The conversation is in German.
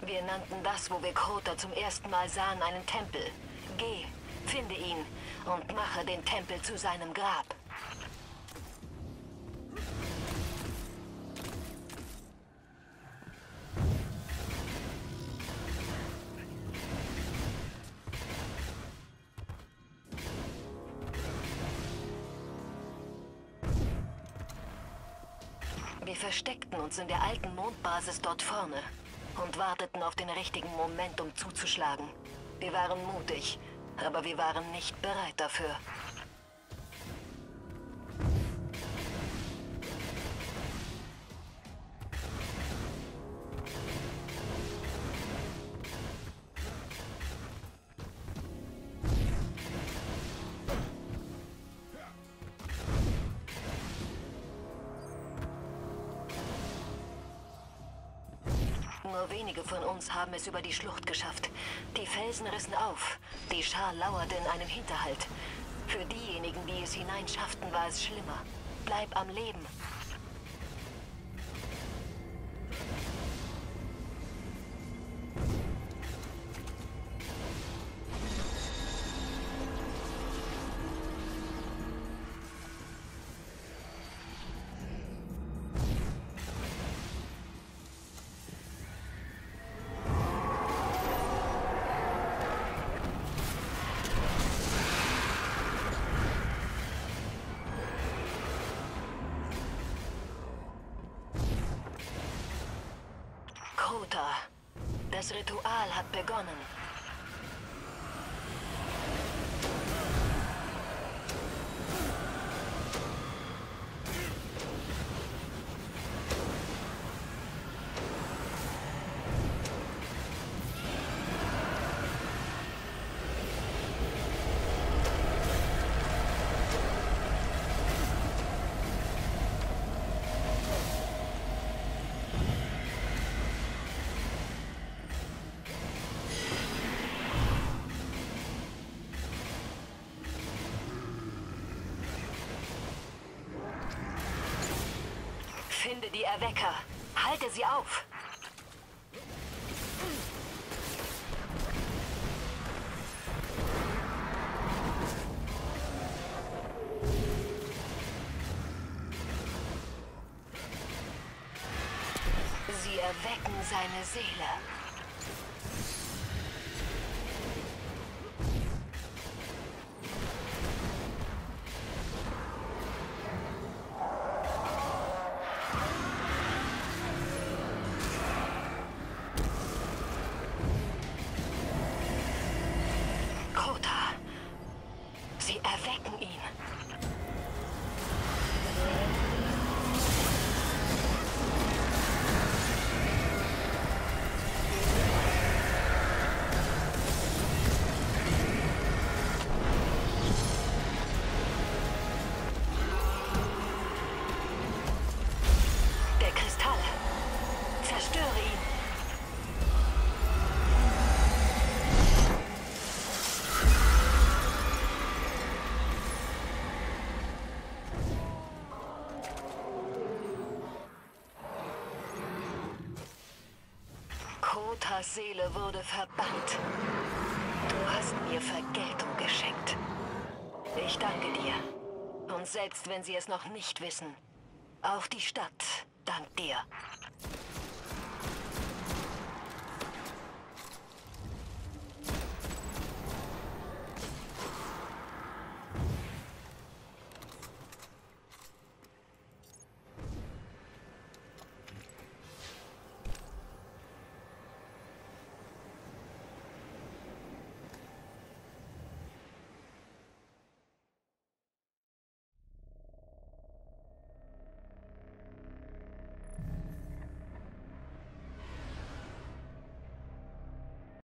Wir nannten das, wo wir Crota zum ersten Mal sahen, einen Tempel. Geh, finde ihn und mache den Tempel zu seinem Grab. Wir versteckten uns in der alten Mondbasis dort vorne und warteten auf den richtigen Moment, um zuzuschlagen. Wir waren mutig, aber wir waren nicht bereit dafür. Nur wenige von uns haben es über die Schlucht geschafft. Die Felsen rissen auf. Die Schar lauerte in einem Hinterhalt. Für diejenigen, die es hineinschafften, war es schlimmer. Bleib am Leben. Crota. Das Ritual hat begonnen. Finde die Erwecker. Halte sie auf. Sie erwecken seine Seele. Sie erwecken ihn. Der Kristall. Zerstöre ihn. Crotas Seele wurde verbannt. Du hast mir Vergeltung geschenkt. Ich danke dir. Und selbst wenn sie es noch nicht wissen, auch die Stadt dankt dir.